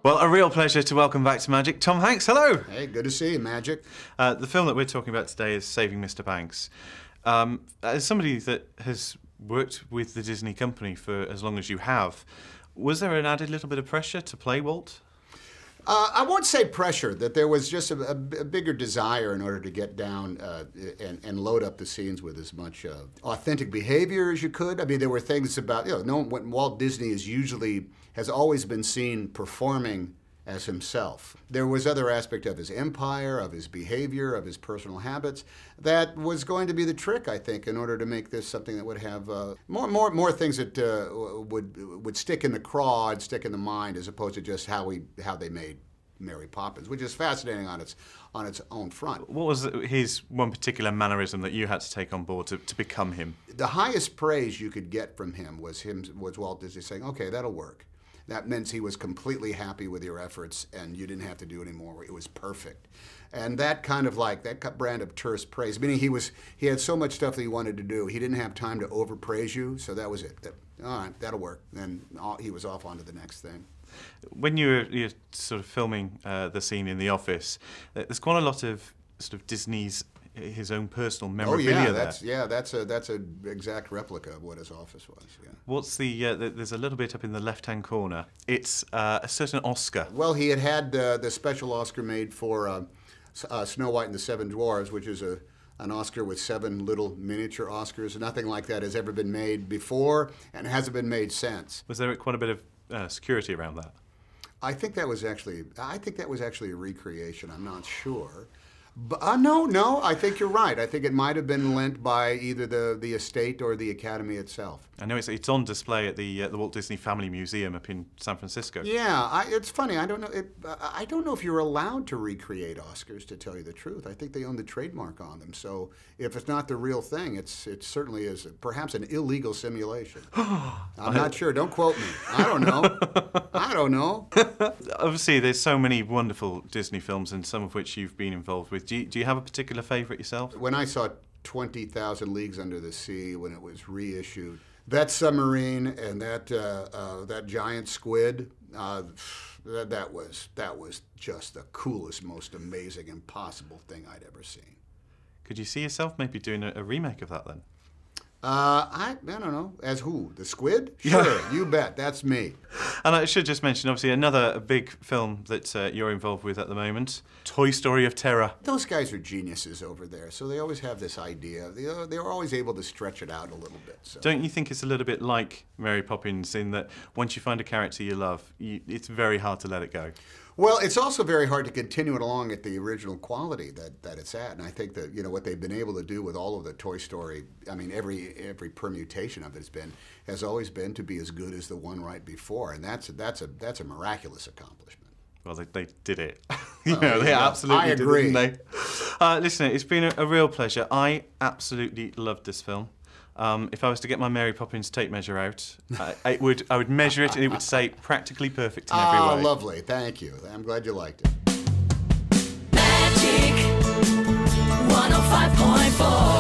Well, a real pleasure to welcome back to Magic Tom Hanks. Hello. Hey, good to see you, Magic. The film that we're talking about today is Saving Mr. Banks. As somebody that has worked with the Disney company for as long as you have, was there an added little bit of pressure to play Walt? I won't say pressure, that there was just a bigger desire in order to get down and load up the scenes with as much authentic behavior as you could. I mean, there were things about, when Walt Disney has always been seen performing as himself. There was other aspect of his empire, of his behavior, of his personal habits that was going to be the trick, I think, in order to make this something that would have more things that would stick in the craw and stick in the mind, as opposed to just how they made Mary Poppins, which is fascinating on its own front. What was his one particular mannerism that you had to take on board to become him? The highest praise you could get from him was Walt Disney saying, "Okay, that'll work." That meant he was completely happy with your efforts, and you didn't have to do any more. It was perfect. And that kind of that brand of terse praise, meaning he had so much stuff that he wanted to do, he didn't have time to overpraise you, so that was it. All right, that'll work. And he was off on to the next thing. When you're sort of filming the scene in the office, there's quite a lot of sort of Disney's his own personal memorabilia there. That's an exact replica of what his office was. Yeah. What's there's a little bit up in the left-hand corner. It's a certain Oscar. Well, he had the special Oscar made for Snow White and the Seven Dwarfs, which is an Oscar with 7 little miniature Oscars. Nothing like that has ever been made before, and hasn't been made since. Was there quite a bit of security around that? I think that was actually a recreation. I'm not sure. But, no, I think you're right. I think it might have been lent by either the estate or the Academy itself. I know it's on display at the Walt Disney Family Museum up in San Francisco. Yeah, it's funny. I don't know if you're allowed to recreate Oscars, to tell you the truth. I think they own the trademark on them. So if it's not the real thing, it certainly is perhaps an illegal simulation. I'm not sure. Don't quote me. I don't know. I don't know. Obviously, there's so many wonderful Disney films, and some of which you've been involved with. Do you have a particular favorite yourself? When I saw 20,000 Leagues Under the Sea, when it was reissued, that submarine and that giant squid, that was just the coolest, most amazing, impossible thing I'd ever seen. Could you see yourself maybe doing a remake of that then? I don't know. As who? The squid? Sure, you bet. That's me. And I should just mention, obviously, another big film that you're involved with at the moment, Toy Story of Terror. Those guys are geniuses over there, so they always have this idea. They're always able to stretch it out a little bit. So. Don't you think it's a little bit like Mary Poppins in that once you find a character you love, it's very hard to let it go? Well, it's also very hard to continue it along at the original quality that it's at, and I think that what they've been able to do with all of the Toy Story, I mean every permutation of it has always been to be as good as the one right before, and that's a miraculous accomplishment. Well, they did it. They absolutely I agree. did, didn't they? Listen, it's been a real pleasure. I absolutely loved this film. If I was to get my Mary Poppins tape measure out, I would measure it and it would say practically perfect in every way. Oh, lovely. Thank you. I'm glad you liked it. Magic 105.4